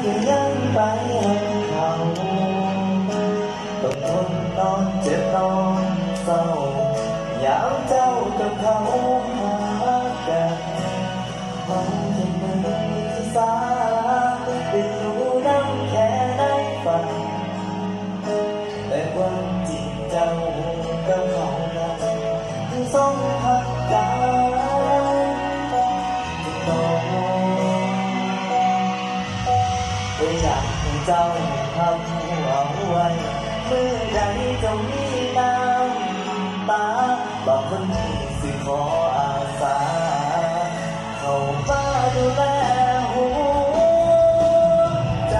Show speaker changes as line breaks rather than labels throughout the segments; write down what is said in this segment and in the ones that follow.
จะยังไปให้เขาต้องทนนอนเจ็บนอนเศร้ายามเจ้ากับเขาหากันเขาจะมือที่สาติดรู้น้ำแค่ในฝันแต่ความจริงเจ้ากับเขานั้นคือสองพันกันอยากให้เจ้าทำเอาไว้เมื่อใดจะมีน้ำตาบางคนที่สิขออาสาเข้ามาดูแลหัวใจ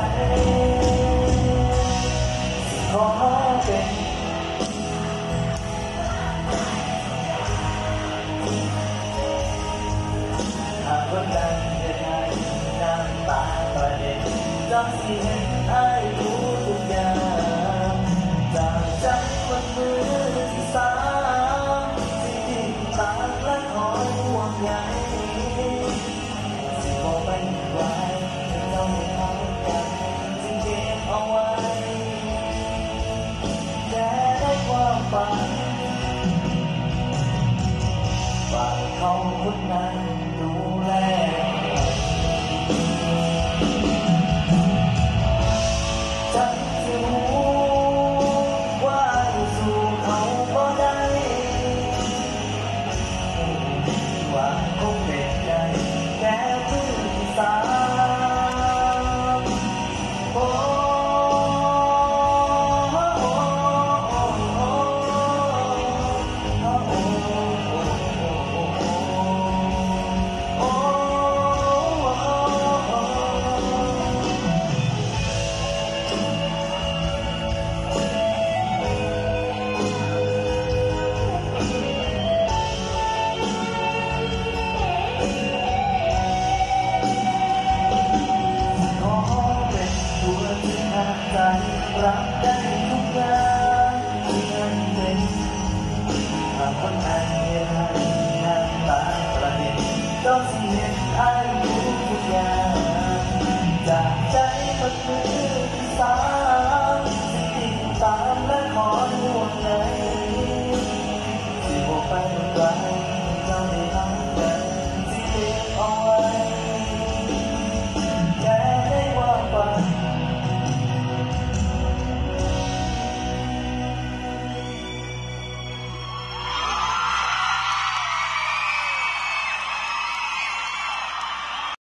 สิขอเป็นหากวันใดได้น้ำตาประเด็นจำสิเห็นให้รู้ทุกอย่างจากใจมันมือที่สามที่ดิ้นตามและคอยห่วงใยสิบอกไม่ไหวเราไม่ทำกันจึงเก็บเอาไว้แค่ได้ความฝันฝากเขาคนนั้นดูแลรัก